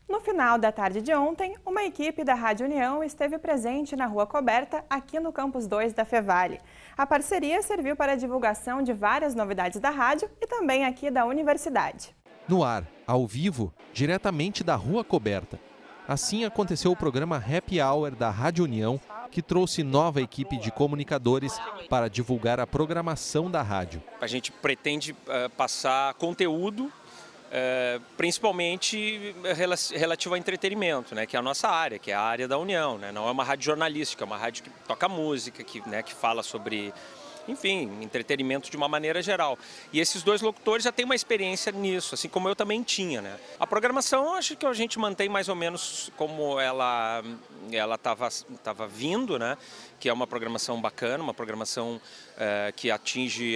No final da tarde de ontem, uma equipe da Rádio União esteve presente na Rua Coberta, aqui no Campus 2 da Fevale. A parceria serviu para a divulgação de várias novidades da rádio e também aqui da universidade. No ar, ao vivo, diretamente da Rua Coberta. Assim aconteceu o programa Happy Hour da Rádio União, que trouxe nova equipe de comunicadores para divulgar a programação da rádio. A gente pretende passar conteúdo, principalmente relativo ao entretenimento, né, que é a nossa área, que é a área da União, né? Não é uma rádio jornalística, é uma rádio que toca música, que fala sobre, enfim, entretenimento de uma maneira geral. E esses dois locutores já têm uma experiência nisso, assim como eu também tinha, né? A programação, acho que a gente mantém mais ou menos como ela estava vindo, né? Que é uma programação bacana, uma programação que atinge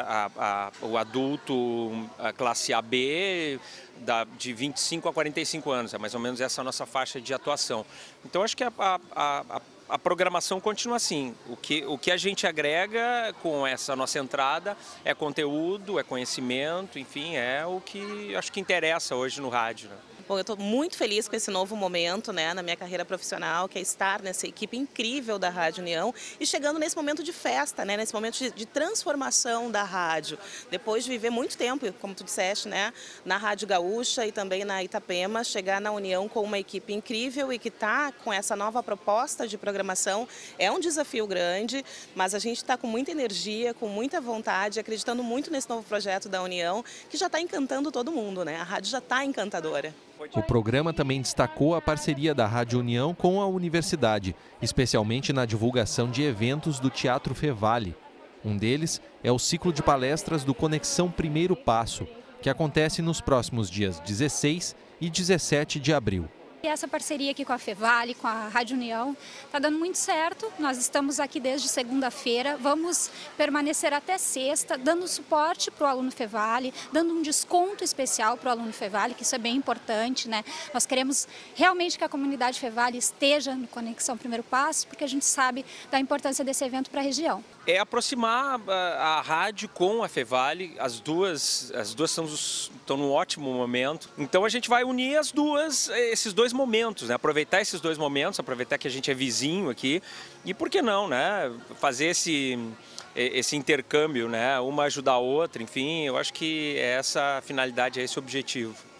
o adulto, a classe AB, de 25 a 45 anos, é mais ou menos essa a nossa faixa de atuação. Então, acho que a programação continua assim. O que a gente agrega com essa nossa entrada é conteúdo, é conhecimento, enfim, é o que acho que interessa hoje no rádio, né? Bom, eu estou muito feliz com esse novo momento, né, na minha carreira profissional, que é estar nessa equipe incrível da Rádio União e chegando nesse momento de festa, né, nesse momento de transformação da rádio. Depois de viver muito tempo, como tu disseste, né, na Rádio Gaúcha e também na Itapema, chegar na União com uma equipe incrível e que está com essa nova proposta de programação é um desafio grande, mas a gente está com muita energia, com muita vontade, acreditando muito nesse novo projeto da União, que já está encantando todo mundo, né? A rádio já está encantadora. O programa também destacou a parceria da Rádio União com a universidade, especialmente na divulgação de eventos do Teatro Fevale. Um deles é o ciclo de palestras do Conexão Primeiro Passo, que acontece nos próximos dias 16 e 17 de abril. E essa parceria aqui com a Fevale, com a Rádio União, está dando muito certo. Nós estamos aqui desde segunda-feira, vamos permanecer até sexta, dando suporte para o aluno Fevale, dando um desconto especial para o aluno Fevale, que isso é bem importante, né? Nós queremos realmente que a comunidade Fevale esteja no Conexão Primeiro Passo, porque a gente sabe da importância desse evento para a região. É aproximar a rádio com a Fevale, as duas estão num ótimo momento. Então a gente vai unir esses dois momentos, né? Aproveitar esses dois momentos, aproveitar que a gente é vizinho aqui e por que não, né? Fazer esse intercâmbio, né? Uma ajudar a outra, enfim, eu acho que é essa a finalidade, é esse o objetivo.